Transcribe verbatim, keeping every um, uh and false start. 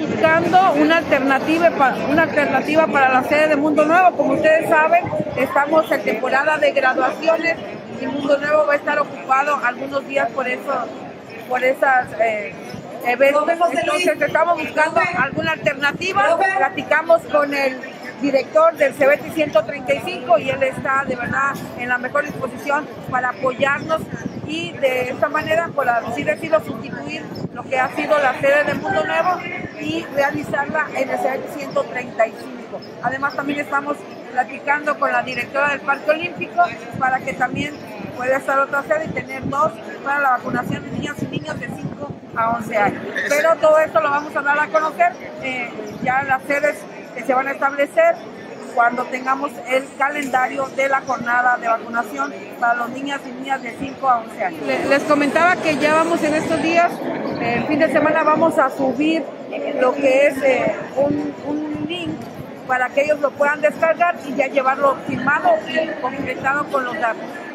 Buscando una alternativa, una alternativa para la sede de Mundo Nuevo. Como ustedes saben, estamos en temporada de graduaciones y Mundo Nuevo va a estar ocupado algunos días por eso, por esas eh, eventos. Entonces estamos buscando alguna alternativa. Platicamos con el director del CEBETI ciento treinta y cinco y él está de verdad en la mejor disposición para apoyarnos y de esta manera, por así decirlo, sustituir lo que ha sido la sede de Mundo Nuevo y realizarla en el CEBETI ciento treinta y cinco. Además, también estamos platicando con la directora del Parque Olímpico para que también pueda estar otra sede y tener dos para la vacunación de niños y niños de cinco a once años. Pero todo esto lo vamos a dar a conocer eh, ya las sedes que se van a establecer cuando tengamos el calendario de la jornada de vacunación para los niños y niñas de cinco a once años. Les comentaba que ya vamos en estos días, el fin de semana vamos a subir lo que es eh, un, un link para que ellos lo puedan descargar y ya llevarlo firmado y concretado con los datos.